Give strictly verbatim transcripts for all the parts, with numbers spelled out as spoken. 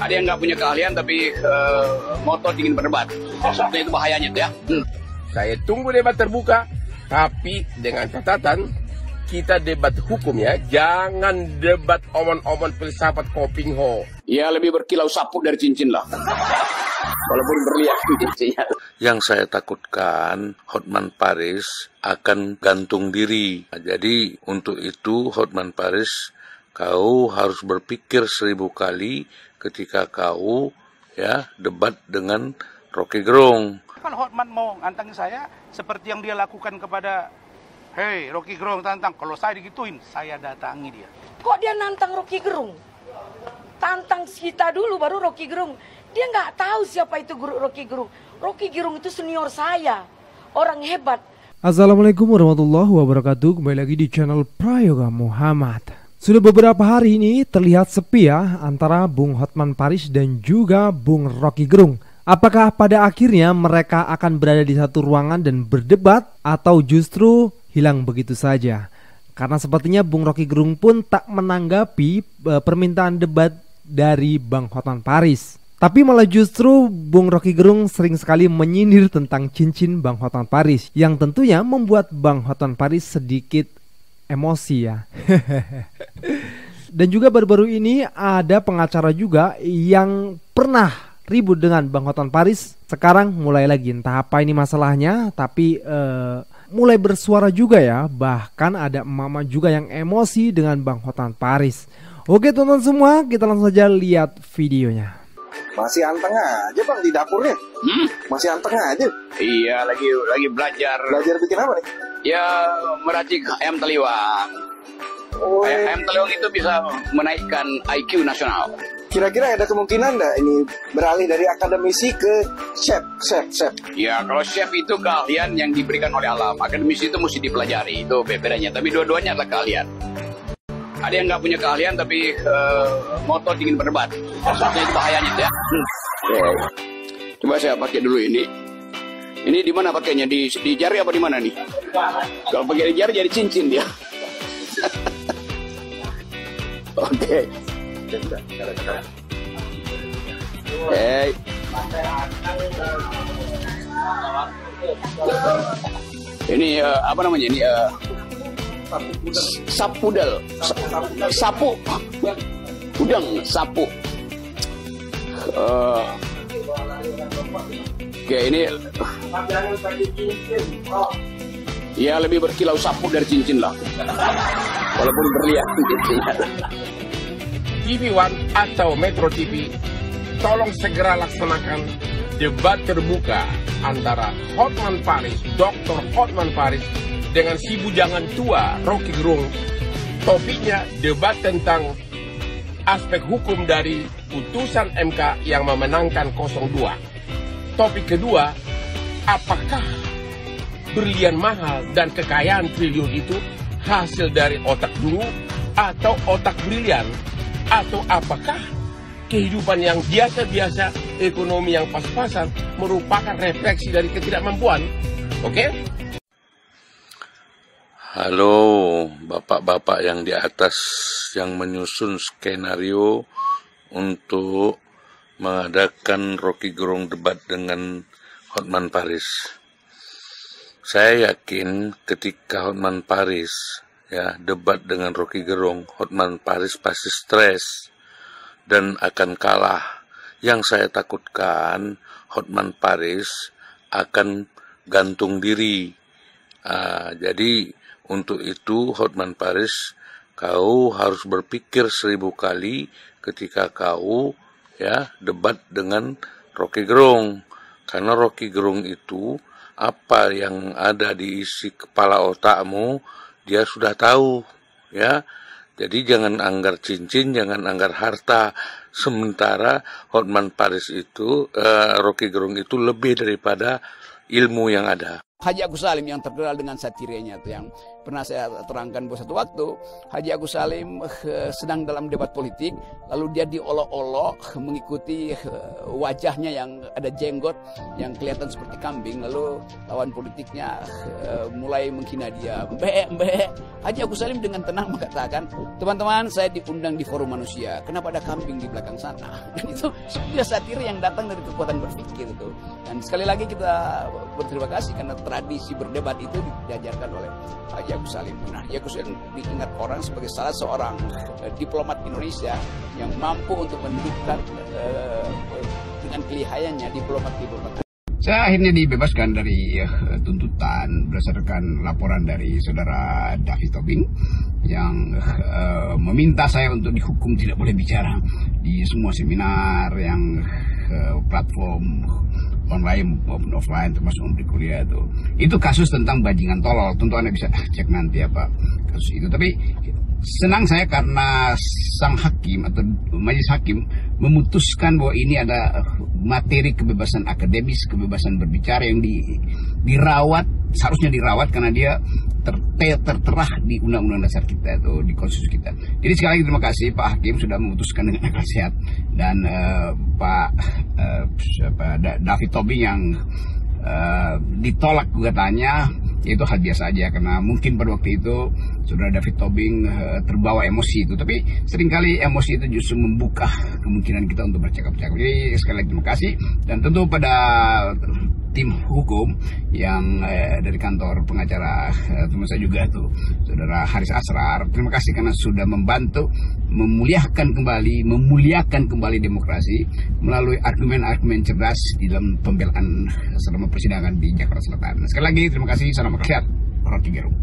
Ada yang nggak punya keahlian tapi uh, ngotot ingin berdebat. Sebetulnya itu bahayanya tuh ya. Hmm. Saya tunggu debat terbuka, tapi dengan catatan kita debat hukum ya, jangan debat omon-omon filsafat koping ho. Ya lebih berkilau sapu dari cincin lah. Walaupun berlian cincinnya. Yang saya takutkan Hotman Paris akan gantung diri. Nah, jadi untuk itu Hotman Paris, kau harus berpikir seribu kali ketika kau ya debat dengan Rocky Gerung. Kalau Hotman mau antang saya seperti yang dia lakukan kepada Hei Rocky Gerung tantang, kalau saya digituin saya datangi dia. Kok dia nantang Rocky Gerung? Tantang kita dulu baru Rocky Gerung. Dia nggak tahu siapa itu guru Rocky Gerung. Rocky Gerung itu senior saya, orang hebat. Assalamualaikum warahmatullahi wabarakatuh. Kembali lagi di channel Prayoga Muhammad. Sudah beberapa hari ini terlihat sepi ya antara Bung Hotman Paris dan juga Bung Rocky Gerung. Apakah pada akhirnya mereka akan berada di satu ruangan dan berdebat atau justru hilang begitu saja? Karena sepertinya Bung Rocky Gerung pun tak menanggapi e, permintaan debat dari Bang Hotman Paris. Tapi malah justru Bung Rocky Gerung sering sekali menyindir tentang cincin Bang Hotman Paris, yang tentunya membuat Bang Hotman Paris sedikit emosi ya. Dan juga baru-baru ini ada pengacara juga yang pernah ribut dengan Bang Hotman Paris. Sekarang mulai lagi, entah apa ini masalahnya, tapi uh, mulai bersuara juga ya. Bahkan ada mama juga yang emosi dengan Bang Hotman Paris. Oke teman-teman semua, kita langsung saja lihat videonya. Masih anteng aja bang di dapurnya. Hmm? Masih anteng aja. Iya lagi lagi belajar. Belajar bikin apa nih? Ya meracik ayam taliwang. Oh, Ayam, ayam taliwang itu bisa menaikkan I Q nasional. Kira-kira ada kemungkinan nggak ini beralih dari akademisi ke chef, chef, chef? Ya kalau chef itu keahlian yang diberikan oleh alam. Akademisi itu mesti dipelajari, itu bedanya. Tapi dua-duanya adalah keahlian. Ada yang nggak punya keahlian tapi uh, ngotot ingin berdebat. Sebetulnya itu bahayanya tuh ya. Hmm. Okay. Coba saya pakai dulu ini. Ini di mana pakainya? Di, di jari apa di mana nih? Kalau pakai di jari jadi cincin dia. Oke. Okay. Hey. Ini uh, apa namanya ini uh, sapudel, sapu, udang, sapu. Uh, Oke ini, ya lebih berkilau sapu dari cincin lah, walaupun berlian cincinnya. T V One atau Metro T V, tolong segera laksanakan debat terbuka antara Hotman Paris, Doktor Hotman Paris dengan si bujangan tua Rocky Gerung. Topiknya debat tentang aspek hukum dari putusan M K yang memenangkan nol dua. Topik kedua, apakah berlian mahal dan kekayaan triliun itu hasil dari otak dulu atau otak brilian? Atau apakah kehidupan yang biasa-biasa, ekonomi yang pas-pasan merupakan refleksi dari ketidakmampuan? Oke? Okay? Halo bapak-bapak yang di atas yang menyusun skenario untuk mengadakan Rocky Gerung debat dengan Hotman Paris. Saya yakin ketika Hotman Paris ya debat dengan Rocky Gerung, Hotman Paris pasti stres dan akan kalah. Yang saya takutkan Hotman Paris akan gantung diri. Ah, jadi untuk itu Hotman Paris, kau harus berpikir seribu kali ketika kau ya debat dengan Rocky Gerung, karena Rocky Gerung itu apa yang ada di isi kepala otakmu dia sudah tahu ya. Jadi jangan anggar cincin, jangan anggar harta. Sementara Hotman Paris itu uh, Rocky Gerung itu lebih daripada ilmu yang ada. Haji Agus Salim yang terkenal dengan satirenya itu, yang pernah saya terangkan bahwa satu waktu Haji Agus Salim uh, sedang dalam debat politik, lalu dia diolok-olok mengikuti uh, wajahnya yang ada jenggot yang kelihatan seperti kambing, lalu lawan politiknya uh, mulai menghina dia. Mbak, mbak. Haji Agus Salim dengan tenang mengatakan, teman-teman, saya diundang di forum manusia, kenapa ada kambing di belakang sana? Dan itu sebuah satir yang datang dari kekuatan berpikir itu. Dan sekali lagi kita berterima kasih karena tradisi berdebat itu diajarkan oleh Haji Agus Salim. Nah, Haji Agus Salim diingat orang sebagai salah seorang uh, diplomat Indonesia yang mampu untuk mendudukkan uh, dengan kelihayannya diplomat-diplomat. Saya akhirnya dibebaskan dari uh, tuntutan berdasarkan laporan dari saudara David Tobing yang uh, meminta saya untuk dihukum tidak boleh bicara di semua seminar yang uh, platform online maupun offline, termasuk memberi kuliah itu. Itu kasus tentang bajingan tolol. Tentu Anda bisa cek nanti apa kasus itu. Tapi senang saya karena sang hakim atau majelis hakim memutuskan bahwa ini ada materi kebebasan akademis, kebebasan berbicara yang di, dirawat, seharusnya dirawat karena dia ter, tertera di undang-undang dasar kita atau di konstitusi kita. Jadi sekali lagi terima kasih Pak Hakim sudah memutuskan dengan akal sehat, dan uh, Pak uh, David Tobing yang uh, ditolak gugatannya, itu hal biasa aja karena mungkin pada waktu itu saudara David Tobing uh, terbawa emosi itu, tapi seringkali emosi itu justru membuka kemungkinan kita untuk bercakap-cakap. Jadi sekali lagi terima kasih, dan tentu pada tim hukum yang eh, dari kantor pengacara eh, teman saya juga tuh saudara Haris Asrar, terima kasih karena sudah membantu memuliakan kembali memuliakan kembali demokrasi melalui argumen-argumen cerdas di dalam pembelaan selama persidangan di Jakarta Selatan. Sekali lagi terima kasih, salam sehat, Rocky Gerung.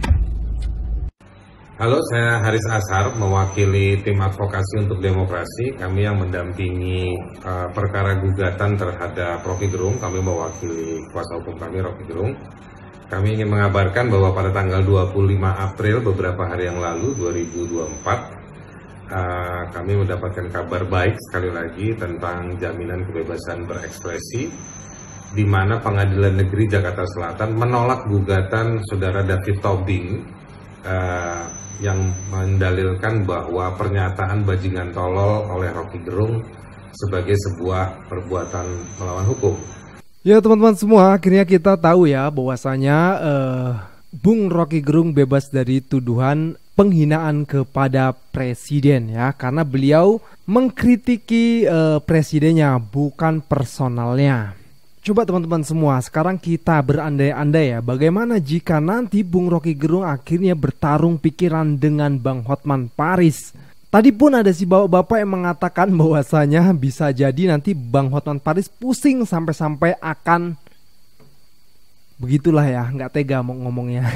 Halo, saya Haris Ashar, mewakili tim advokasi untuk demokrasi. Kami yang mendampingi uh, perkara gugatan terhadap Rocky Gerung. Kami mewakili kuasa hukum kami, Rocky Gerung. Kami ingin mengabarkan bahwa pada tanggal dua puluh lima April, beberapa hari yang lalu, dua ribu dua puluh empat, uh, kami mendapatkan kabar baik sekali lagi tentang jaminan kebebasan berekspresi, di mana Pengadilan Negeri Jakarta Selatan menolak gugatan saudara David Tobing uh, yang mendalilkan bahwa pernyataan bajingan tolol oleh Rocky Gerung sebagai sebuah perbuatan melawan hukum. Ya teman-teman semua, akhirnya kita tahu ya bahwasanya uh, Bung Rocky Gerung bebas dari tuduhan penghinaan kepada presiden ya, karena beliau mengkritiki uh, presidennya, bukan personalnya. Coba teman-teman semua, sekarang kita berandai-andai ya, bagaimana jika nanti Bung Rocky Gerung akhirnya bertarung pikiran dengan Bang Hotman Paris. Tadi pun ada si bapak-bapak yang mengatakan bahwasanya bisa jadi nanti Bang Hotman Paris pusing sampai-sampai akan begitulah ya, nggak tega mau ngomongnya.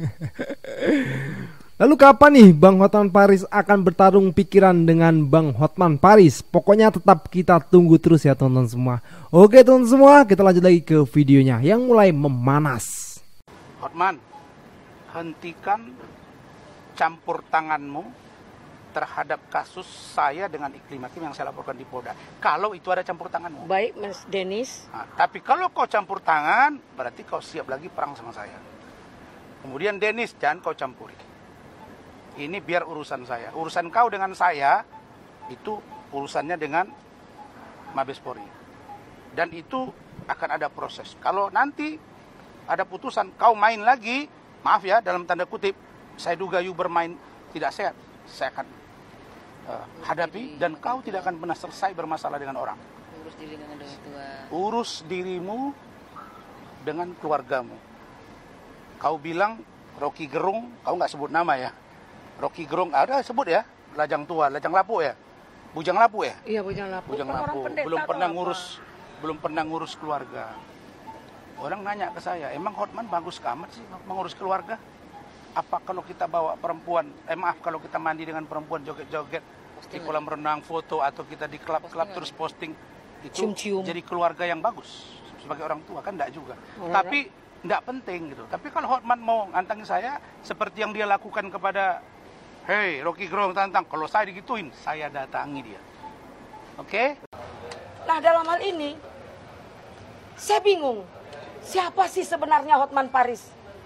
Lalu kapan nih Bang Hotman Paris akan bertarung pikiran dengan Bang Hotman Paris? Pokoknya tetap kita tunggu terus ya teman-teman semua. Oke teman-teman semua, kita lanjut lagi ke videonya yang mulai memanas. Hotman, hentikan campur tanganmu terhadap kasus saya dengan Iklim Hakim yang saya laporkan di Polda. Kalau itu ada campur tanganmu. Baik Mas Denis. Nah, tapi kalau kau campur tangan, berarti kau siap lagi perang sama saya. Kemudian Denis, jangan kau campuri. Ini biar urusan saya. Urusan kau dengan saya, itu urusannya dengan Mabes Polri. Dan itu akan ada proses. Kalau nanti ada putusan, kau main lagi, maaf ya, dalam tanda kutip, saya duga you bermain tidak sehat, saya akan uh, hadapi, dan kau tidak akan pernah selesai bermasalah dengan orang. Urus diri dengan orang tua. Urus dirimu dengan keluargamu. Kau bilang Rocky Gerung, kau nggak sebut nama ya. Rocky Gerung, ada sebut ya, lajang tua, lajang lapuk ya, bujang lapuk ya. Iya bujang lapuk. Bujang lapuk, belum pernah ngurus, belum pernah ngurus keluarga. Orang nanya ke saya, emang Hotman bagus amat sih mengurus keluarga? Apa kalau kita bawa perempuan, eh maaf kalau kita mandi dengan perempuan joget-joget di kolam renang, foto, atau kita di klub-klub terus posting, itu cium-cium. Jadi keluarga yang bagus sebagai orang tua kan enggak juga. Oh, tapi enggak penting gitu. Tapi kalau Hotman mau ngantangin saya seperti yang dia lakukan kepada Hei, Rocky Gerung tantang, kalau saya digituin, saya datangi dia. Oke? Okay? Nah dalam hal ini, saya bingung. siapa sih sebenarnya Hotman Paris?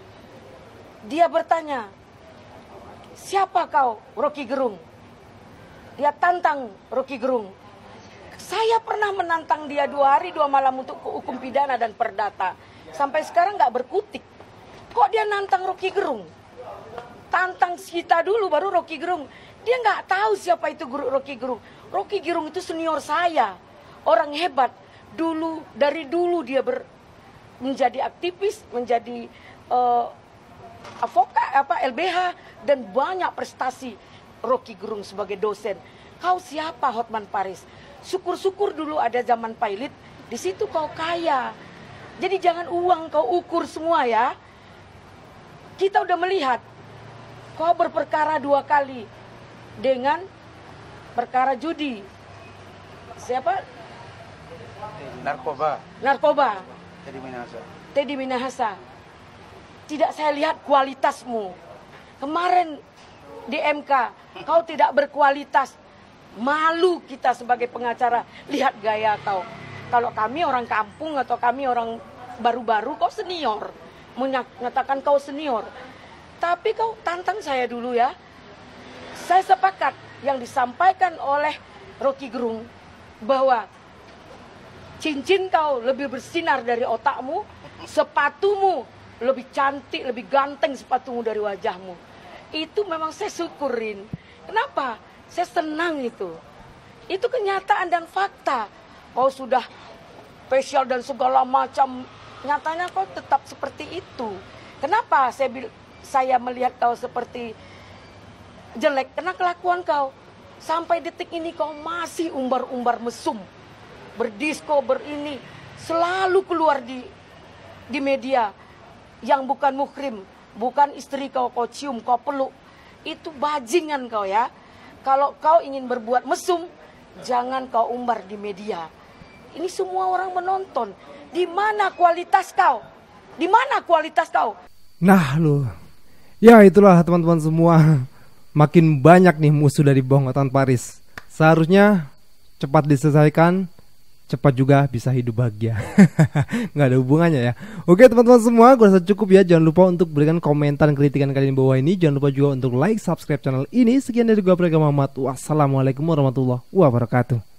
Dia bertanya, siapa kau Rocky Gerung? Dia tantang Rocky Gerung. Saya pernah menantang dia dua hari dua malam untuk hukum pidana dan perdata. Sampai sekarang nggak berkutik. Kok dia nantang Rocky Gerung? Tantang kita dulu baru Rocky Gerung. Dia nggak tahu siapa itu guru Rocky Gerung. Rocky Gerung itu senior saya, orang hebat. Dulu dari dulu dia ber, menjadi aktivis, menjadi uh, avokat apa L B H dan banyak prestasi Rocky Gerung sebagai dosen. Kau siapa Hotman Paris? Syukur-syukur dulu ada zaman pilot, di situ kau kaya. Jadi jangan uang kau ukur semua ya. Kita udah melihat kau berperkara dua kali dengan perkara judi. Siapa? Narkoba. Narkoba. Teddy Minahasa. Teddy Minahasa. Tidak saya lihat kualitasmu. Kemarin di M K kau tidak berkualitas. Malu kita sebagai pengacara. Lihat gaya kau. Kalau kami orang kampung atau kami orang baru-baru, kau senior. Menyatakan kau senior. Tapi kau tantang saya dulu ya. Saya sepakat yang disampaikan oleh Rocky Gerung bahwa cincin kau lebih bersinar dari otakmu, sepatumu lebih cantik, lebih ganteng sepatumu dari wajahmu. Itu memang saya syukurin. Kenapa? Saya senang itu. Itu kenyataan dan fakta. Kau sudah spesial dan segala macam, nyatanya kau tetap seperti itu. Kenapa saya saya melihat kau seperti jelek? Karena kelakuan kau. Sampai detik ini kau masih umbar-umbar mesum. Berdisko, berini, selalu keluar di di media yang bukan muhrim, bukan istri kau, kau cium, kau peluk. Itu bajingan kau ya. Kalau kau ingin berbuat mesum, jangan kau umbar di media. Ini semua orang menonton. Di mana kualitas kau? Di mana kualitas kau? Nah lu, ya itulah teman-teman semua. Makin banyak nih musuh dari Bung Hotman Paris. Seharusnya cepat diselesaikan, cepat juga bisa hidup bahagia. Nggak ada hubungannya ya. Oke teman-teman semua, gue rasa cukup ya. Jangan lupa untuk berikan komentar dan kritikan kalian di bawah ini. Jangan lupa juga untuk like, subscribe channel ini. Sekian dari gue, Prayoga Muhammad. Wassalamualaikum warahmatullahi wabarakatuh.